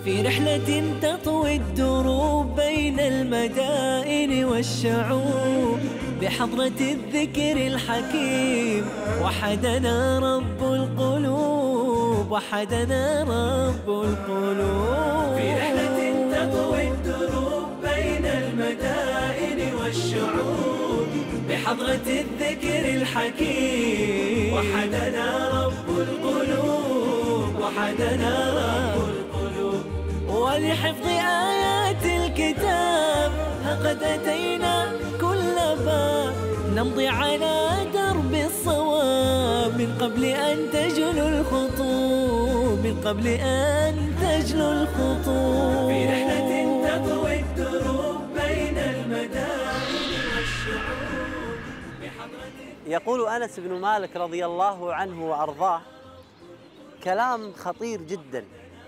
في رحلة تطوي الدروب بين المدائن والشعوب، بحضرة الذكر الحكيم وحدنا رب القلوب، وحدنا رب القلوب. في رحلة تطوي الدروب بين المدائن والشعوب، بحضرة الذكر الحكيم وحدنا رب القلوب، وحدنا رب القلوب. ولحفظ آيات الكتاب قد أتينا كل باب، نمضي على درب الصواب من قبل أن تجلو الخطوب، من قبل أن تجلو الخطوب. في رحلة تطوي الدروب بين المدائن والشعوب بحضرة. يقول أنس بن مالك رضي الله عنه وأرضاه كلام خطير جدا،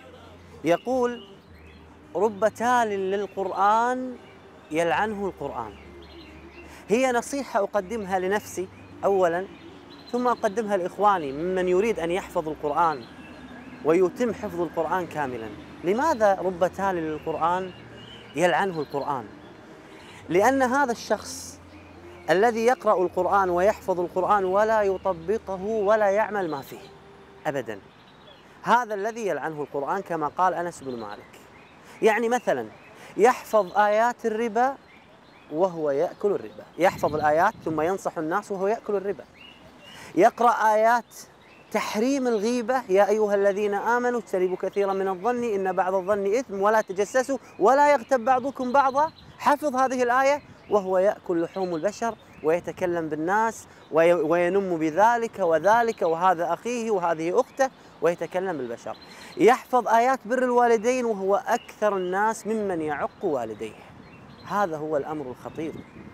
يقول: رب تال للقرآن يلعنه القرآن. هي نصيحة أقدمها لنفسي أولا، ثم أقدمها لإخواني ممن يريد أن يحفظ القرآن ويتم حفظ القرآن كاملا. لماذا رب تال للقرآن يلعنه القرآن؟ لأن هذا الشخص الذي يقرأ القرآن ويحفظ القرآن ولا يطبقه ولا يعمل ما فيه أبدا، هذا الذي يلعنه القرآن كما قال أنس بن مالك. يعني مثلا يحفظ آيات الربا وهو يأكل الربا، يحفظ الآيات ثم ينصح الناس وهو يأكل الربا. يقرأ آيات تحريم الغيبة: يا أيها الذين آمنوا اجتنبوا كثيرا من الظن إن بعض الظن إثم ولا تجسسوا ولا يغتب بعضكم بعضا. حفظ هذه الآية وهو يأكل لحوم البشر ويتكلم بالناس وينم بذلك وذلك، وهذا أخيه وهذه أخته، ويتكلم بالبشر. يحفظ آيات بر الوالدين وهو أكثر الناس ممن يعق والديه. هذا هو الأمر الخطير.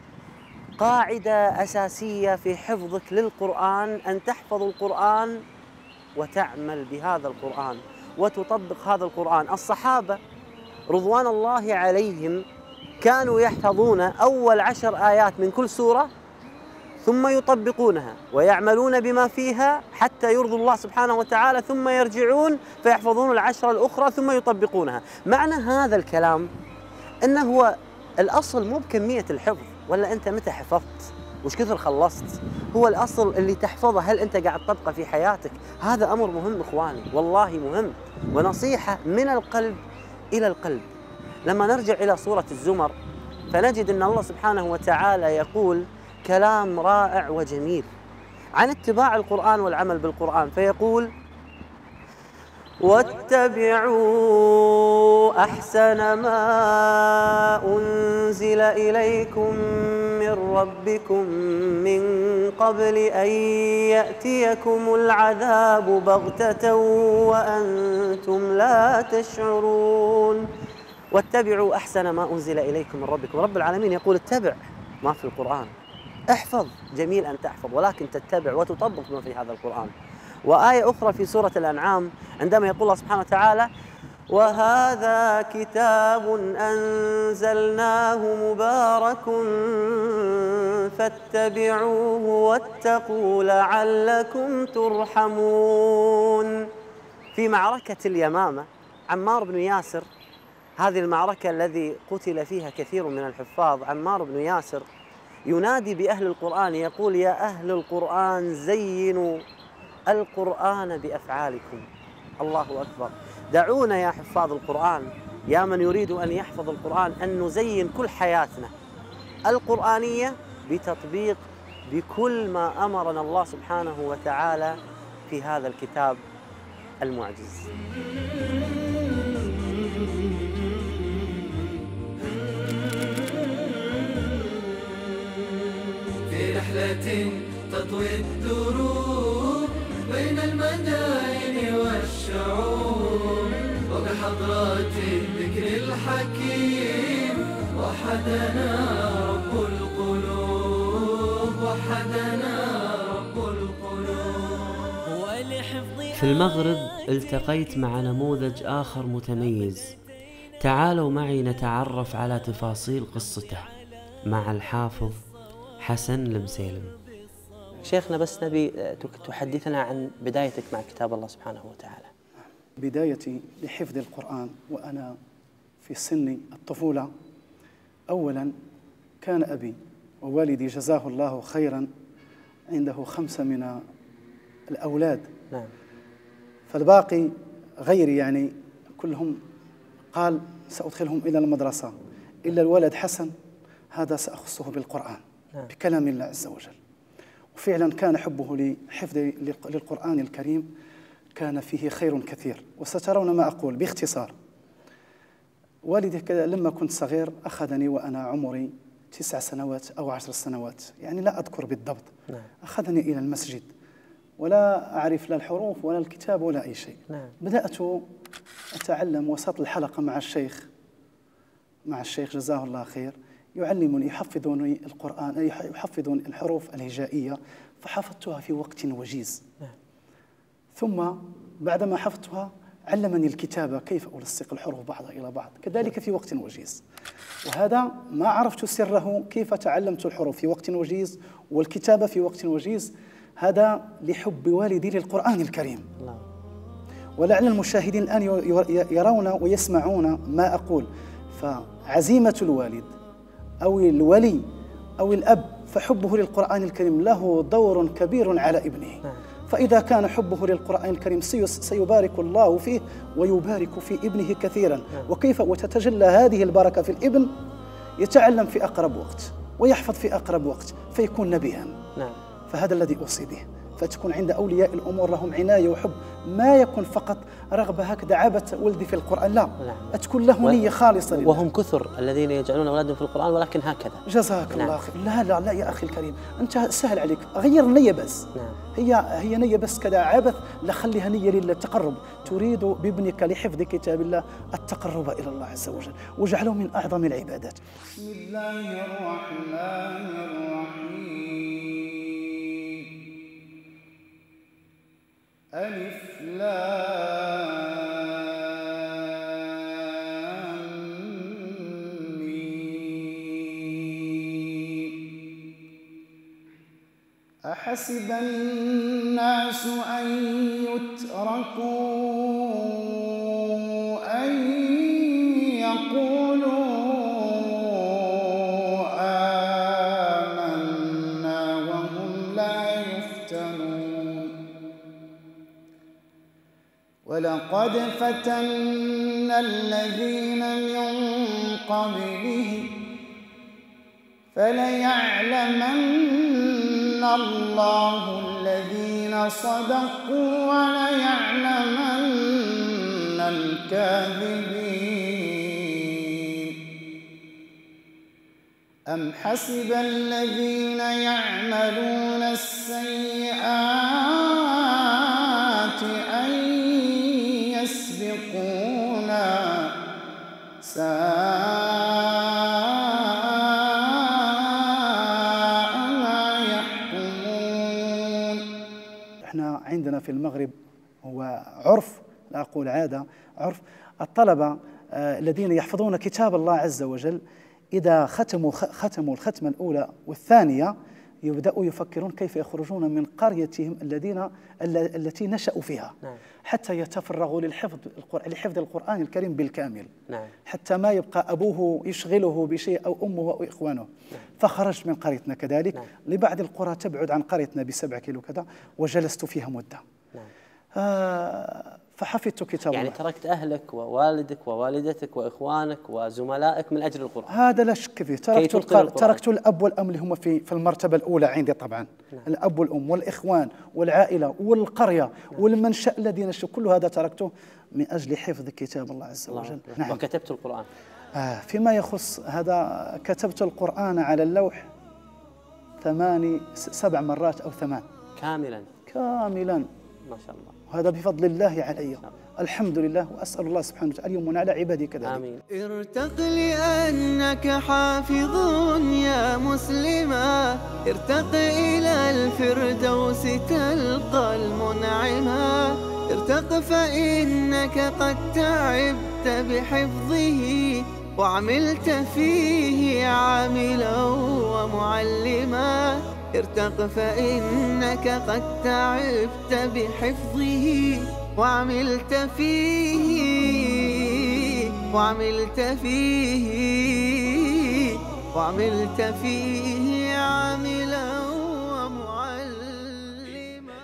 قاعدة أساسية في حفظك للقرآن أن تحفظ القرآن وتعمل بهذا القرآن وتطبق هذا القرآن. الصحابة رضوان الله عليهم كانوا يحفظون أول 10 آيات من كل سورة ثم يطبقونها ويعملون بما فيها حتى يرضوا الله سبحانه وتعالى، ثم يرجعون فيحفظون 10 الأخرى ثم يطبقونها. معنى هذا الكلام أنه هو الأصل مو بكمية الحفظ ولا أنت متى حفظت وش كثر خلصت، هو الأصل اللي تحفظه هل أنت قاعد تطبقه في حياتك. هذا أمر مهم إخواني، والله مهم، ونصيحة من القلب إلى القلب. لما نرجع إلى سورة الزمر فنجد أن الله سبحانه وتعالى يقول كلام رائع وجميل عن اتباع القرآن والعمل بالقرآن، فيقول: واتبعوا أحسن ما أنزل إليكم من ربكم من قبل أن يأتيكم العذاب بغتة وأنتم لا تشعرون. واتبعوا أحسن ما أنزل إليكم من ربكم. رب العالمين يقول اتبع ما في القرآن، احفظ، جميل أن تحفظ، ولكن تتبع وتطبق ما في هذا القرآن. وآية أخرى في سورة الأنعام عندما يقول الله سبحانه وتعالى: وهذا كتاب أنزلناه مبارك فاتبعوه واتقوا لعلكم ترحمون. في معركة اليمامة عمار بن ياسر، هذه المعركة الذي قتل فيها كثير من الحفاظ، عمار بن ياسر ينادي بأهل القرآن يقول: يا أهل القرآن زينوا القرآن بأفعالكم. الله أكبر. دعونا يا حفاظ القرآن، يا من يريد أن يحفظ القرآن، أن نزين كل حياتنا القرآنية بتطبيق بكل ما أمرنا الله سبحانه وتعالى في هذا الكتاب المعجز. في رحلة تطوي الدروب بين المدائن والشعوب، وبحضرات الذكر الحكيم وحدنا رب القلوب، وحدنا رب القلوب. في المغرب التقيت مع نموذج آخر متميز. تعالوا معي نتعرف على تفاصيل قصته مع الحافظ حسن المسيلم. شيخنا بس نبي تحدثنا عن بدايتك مع كتاب الله سبحانه وتعالى. بدايتي لحفظ القرآن وأنا في سن الطفولة، أولا كان أبي ووالدي جزاه الله خيرا عنده 5 من الأولاد، نعم. فالباقي غيري يعني كلهم قال سأدخلهم إلى المدرسة إلا الولد حسن، هذا سأخصه بالقرآن، نعم. بكلام الله عز وجل. وفعلا كان حبه لحفظ للقرآن الكريم كان فيه خير كثير. وسترون ما أقول باختصار. والدي لما كنت صغير أخذني وأنا عمري 9 سنوات أو 10 سنوات، يعني لا أذكر بالضبط. نعم. أخذني إلى المسجد ولا أعرف لا الحروف ولا الكتاب ولا أي شيء. نعم. بدأت أتعلم وسط الحلقة مع الشيخ جزاه الله خير، يعلمني يحفظني القرآن، يحفظني الحروف الهجائية، فحفظتها في وقت وجيز. نعم. ثم بعدما حفظتها علمني الكتابة، كيف ألصق الحروف بعضها إلى بعض، كذلك في وقت وجيز. وهذا ما عرفت سره كيف تعلمت الحروف في وقت وجيز والكتابة في وقت وجيز، هذا لحب والدي للقرآن الكريم. الله. ولعل المشاهدين الآن يرون ويسمعون ما أقول. فعزيمة الوالد أو الولي أو الأب فحبه للقرآن الكريم له دور كبير على ابنه. فإذا كان حبه للقرآن الكريم سيبارك الله فيه ويبارك في ابنه كثيرا. وكيف وتتجلى هذه البركة في الابن؟ يتعلم في أقرب وقت ويحفظ في أقرب وقت فيكون نبيها. نعم. فهذا الذي أوصي به. فتكون عند أولياء الأمور لهم عناية وحب، ما يكون فقط رغبة هكذا عبث ولدي في القرآن، لا. نعم. تكون له نية خالصة لله. وهم كثر الذين يجعلون أولادهم في القرآن ولكن هكذا. جزاك نعم. الله خير. لا لا لا يا أخي الكريم، أنت سهل عليك، غير النية بس. نعم. هي نية بس كذا عبث، لا خليها نية للتقرب. تريد بابنك لحفظ كتاب الله التقرب إلى الله عز وجل، واجعله من أعظم العبادات. بسم الله الرحمن الرحيم. ألف لام ميم. أحسب الناس أن يتركوا أن يقولوا آمنا وهم لا يفتنون. ولقد فتنا الذين من قبلهم فليعلمن الله الذين صدقوا وليعلمن الكاذبين. أم حسب الذين يعملون السيئات أن يسبقونا ساء ما يحكمون. احنا عندنا في المغرب هو عرف، لا أقول عادة، عرف الطلبة الذين يحفظون كتاب الله عز وجل إذا ختموا الختمة الأولى والثانية يبدأوا يفكرون كيف يخرجون من قريتهم التي نشأوا فيها. نعم. حتى يتفرغوا لحفظ القرآن الكريم بالكامل. نعم. حتى ما يبقى أبوه يشغله بشيء أو أمه أو إخوانه. نعم. فخرجت من قريتنا كذلك. نعم. لبعض القرى تبعد عن قريتنا ب7 كيلو كذا، وجلست فيها مدة. نعم. فحفظت كتاب يعني الله. تركت أهلك ووالدك ووالدتك وإخوانك وزملائك من أجل القرآن. هذا لا شك فيه. تركت الأب والأم اللي هم في المرتبة الأولى عندي طبعا. نعم. الأب والأم والإخوان والعائلة والقرية. نعم. والمنشأ الذي نشأ، كل هذا تركته من أجل حفظ كتاب الله عز وجل. نعم. وكتبت القرآن. فيما يخص هذا كتبت القرآن على اللوح 7 مرات أو 8 كاملا ما شاء الله. وهذا بفضل الله علي. الحمد لله، وأسأل الله سبحانه وتعالى يمن على عباده كذلك. آمين. ارتق لأنك حافظ يا مسلما، ارتق إلى الفردوس تلقى المنعما، ارتق فإنك قد تعبت بحفظه وعملت فيه عاملا ومعلما، ارتق فإنك قد تعبت بحفظه وعملت فيه وعملت فيه وعملت فيه عاملا ومعلما.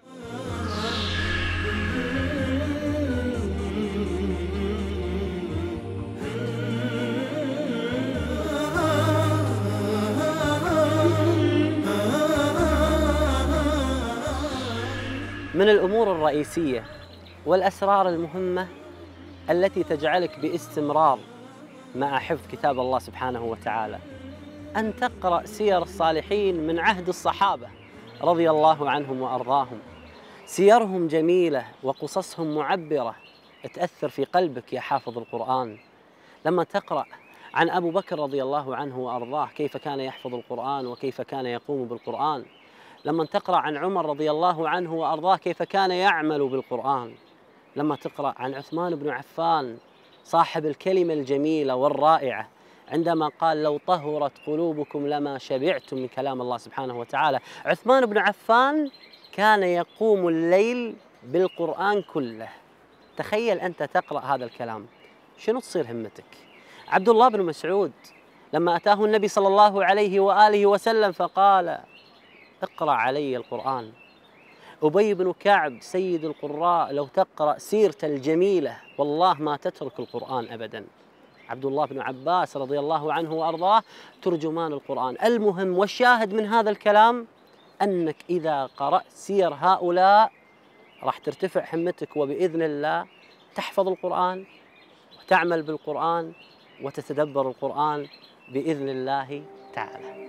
من الأمور الرئيسية والأسرار المهمة التي تجعلك باستمرار مع حفظ كتاب الله سبحانه وتعالى أن تقرأ سير الصالحين من عهد الصحابة رضي الله عنهم وأرضاهم. سيرهم جميلة وقصصهم معبرة تأثر في قلبك يا حافظ القرآن. لما تقرأ عن أبو بكر رضي الله عنه وأرضاه كيف كان يحفظ القرآن وكيف كان يقوم بالقرآن. لما تقرأ عن عمر رضي الله عنه وأرضاه كيف كان يعمل بالقرآن. لما تقرأ عن عثمان بن عفان صاحب الكلمة الجميلة والرائعة عندما قال لو طهرت قلوبكم لما شبعتم من كلام الله سبحانه وتعالى. عثمان بن عفان كان يقوم الليل بالقرآن كله. تخيل أنت تقرأ هذا الكلام شنو تصير همتك؟ عبد الله بن مسعود لما أتاه النبي صلى الله عليه وآله وسلم فقال اقرأ علي القرآن. أبي بن كعب سيد القراء لو تقرأ سيرته الجميلة والله ما تترك القرآن أبدا. عبد الله بن عباس رضي الله عنه وأرضاه ترجمان القرآن. المهم والشاهد من هذا الكلام أنك إذا قرأت سير هؤلاء راح ترتفع همتك وبإذن الله تحفظ القرآن وتعمل بالقرآن وتتدبر القرآن بإذن الله تعالى.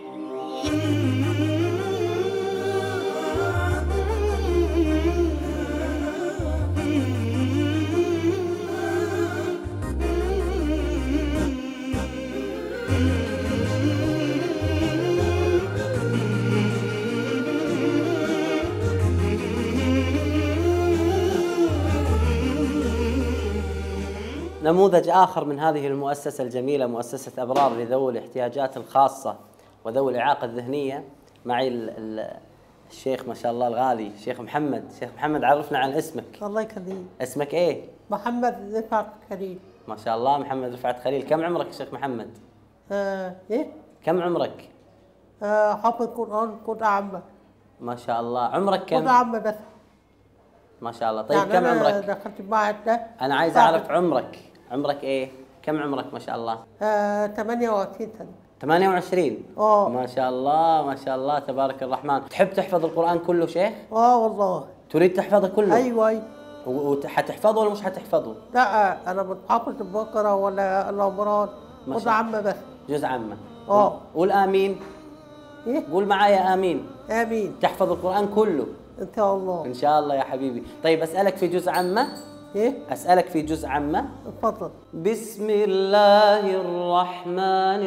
نموذج آخر من هذه المؤسسة الجميلة مؤسسة أبرار لذوي الاحتياجات الخاصة وذوي الإعاقة الذهنية. معي الشيخ ما شاء الله الغالي الشيخ محمد. شيخ محمد عرفنا عن اسمك. الله يخليك. اسمك إيه؟ محمد رفعت خليل. ما شاء الله محمد رفعت خليل. كم عمرك يا شيخ محمد؟ إيه؟ كم عمرك؟ حافظ قرآن قرآن عامة. ما شاء الله. عمرك كم؟ قرآن عامة بس. ما شاء الله. طيب يعني كم أنا عمرك؟ دخلت المعهد ده. أنا عايز أعرف عمرك. عمرك إيه؟ كم عمرك ما شاء الله؟ 28 سنة. 28. ما شاء الله ما شاء الله تبارك الرحمن. تحب تحفظ القرآن كله شيخ؟ والله. تريد تحفظه كله؟ أيوة. وحتحفظه ولا مش حتحفظه؟ لا أنا بتحفظ البقرة ولا العمران قرآن عامة بس. جزء عامة. قول آمين. إيه؟ قول معايا آمين. آمين. تحفظ القرآن كله؟ إن شاء الله. إن شاء الله يا حبيبي. طيب أسألك في جزء عامة؟ إيه؟ أسألك في جزء عامة؟ اتفضل. بسم الله الرحمن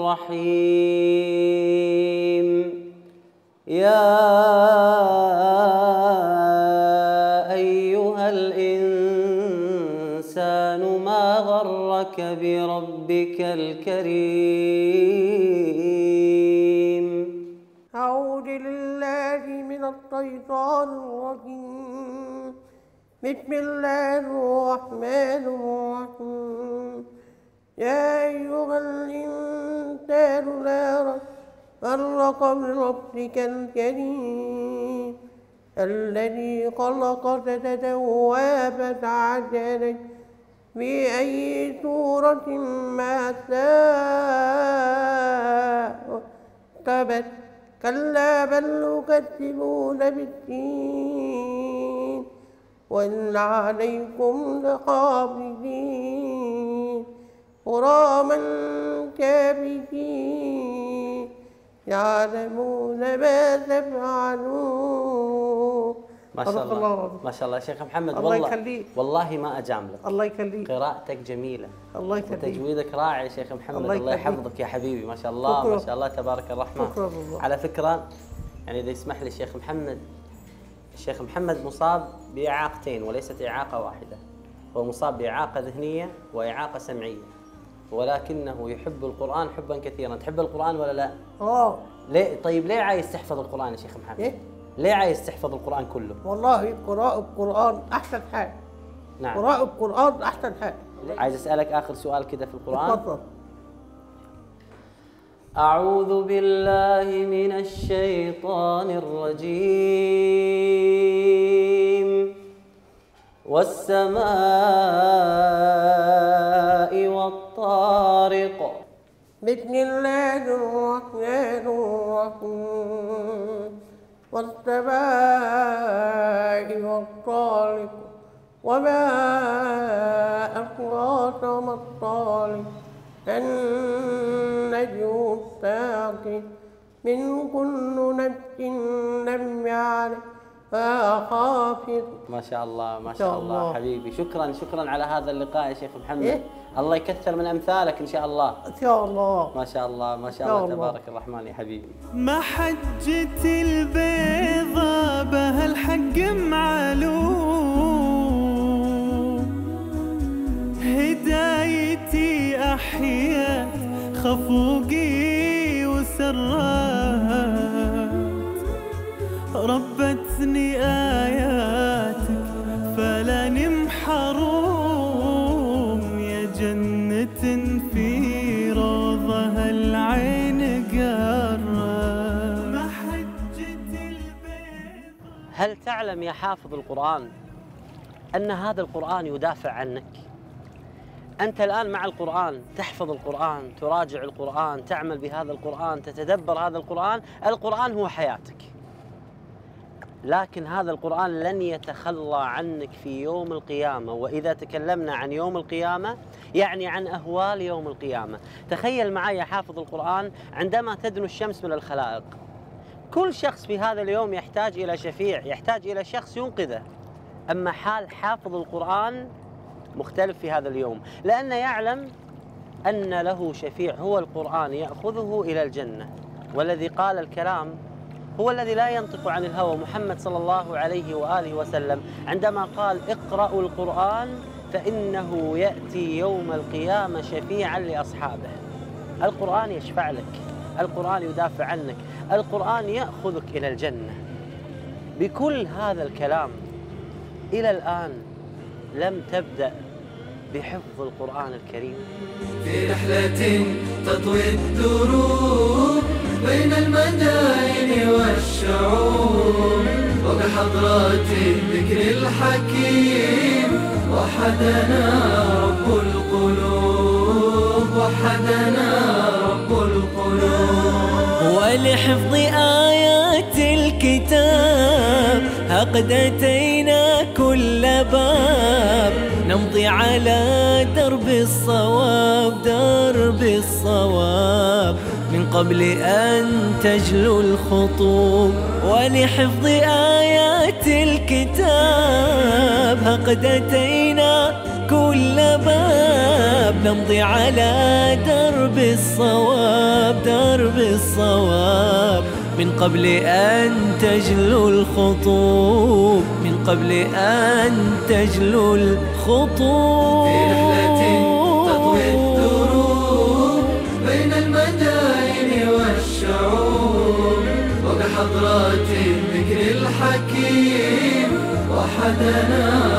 الرحيم. يا أيها الإنسان ما غرك بربك الكريم. أعوذ بالله من الشيطان الرجيم. بسم الله الرحمن الرحيم. يا أيها الإنسان لا غرك بربك الكريم الذي خلقك فتسوى فتعدلك بأي سورة ما شاء ركبك. كلا بل تكذبون بالدين وإن عليكم لحافظين كراما كاتبين يعلمون ما تفعلون. ما شاء الله ما شاء الله شيخ محمد. الله يخليك. والله ما أجاملك. الله يخليك. قراءتك جميلة. الله يخليك. وتجويدك رائع يا شيخ محمد. الله يحفظك يا حبيبي. ما شاء الله شكرا. ما شاء الله تبارك الرحمن. شكرا الله. على فكرة يعني إذا يسمح لي الشيخ محمد، الشيخ محمد مصاب بإعاقتين وليست إعاقة واحدة. هو مصاب بإعاقة ذهنية وإعاقة سمعية، ولكنه يحب القرآن حبا كثيرا. تحب القرآن ولا لا؟ اه. ليه طيب ليه عايز تحفظ القرآن يا شيخ محمد؟ إيه؟ ليه عايز تحفظ القرآن كله؟ والله قراءة القرآن أحسن حاجة. نعم. قراءة القرآن أحسن حاجة. عايز أسألك آخر سؤال كده في القرآن. اتفضل. أعوذ بالله من الشيطان الرجيم. والسماء والطارق. بسم الله الرحمن الرحيم. والسماء والطارق وما أدراك ما الطارق النجم الثاقب من كل نفس لم يعلمها خافض. ما شاء الله ما شاء الله حبيبي، شكرا على هذا اللقاء يا شيخ محمد. الله يكثر من أمثالك إن شاء الله. إن شاء الله. ما شاء الله ما شاء الله تبارك الرحمن يا حبيبي. محجة البيضة بها الحق معلوم، هدايتي أحيات خفوقي وسرات، ربتني آياتك فلا نمحروم، يا جنة في روضها العين قرات. محجة البيض. هل تعلم يا حافظ القرآن أن هذا القرآن يدافع عنك؟ أنت الآن مع القرآن، تحفظ القرآن، تراجع القرآن، تعمل بهذا القرآن، تتدبر هذا القرآن. القرآن هو حياتك، لكن هذا القرآن لن يتخلى عنك في يوم القيامة. وإذا تكلمنا عن يوم القيامة يعني عن أهوال يوم القيامة. تخيل معي يا حافظ القرآن عندما تدنو الشمس من الخلائق، كل شخص في هذا اليوم يحتاج إلى شفيع، يحتاج إلى شخص ينقذه. أما حال حافظ القرآن مختلف في هذا اليوم، لأنه يعلم أن له شفيع هو القرآن يأخذه إلى الجنة. والذي قال الكلام هو الذي لا ينطق عن الهوى، محمد صلى الله عليه وآله وسلم، عندما قال اقرأوا القرآن فإنه يأتي يوم القيامة شفيعا لأصحابه. القرآن يشفع لك، القرآن يدافع عنك، القرآن يأخذك إلى الجنة. بكل هذا الكلام إلى الآن لم تبدأ بحفظ القرآن الكريم. في رحلة تطوي الدروب بين المدائن والشعوب، وبحضرات الذكر الحكيم وحدنا رب القلوب، وحدنا رب القلوب. ولحفظ آيات الكتاب قد أتينا كل باب، نمضي على درب الصواب، درب الصواب، من قبل أن تجلو الخطوب. ولحفظ آيات الكتاب قد أتينا كل باب، نمضي على درب الصواب، درب الصواب، من قبل أن تجلو الخطوب، من قبل أن تجلو الخطوب. في رحلة تطوي الدروب بين المدائن والشعوب، وبحضرات الذكر الحكيم وحدنا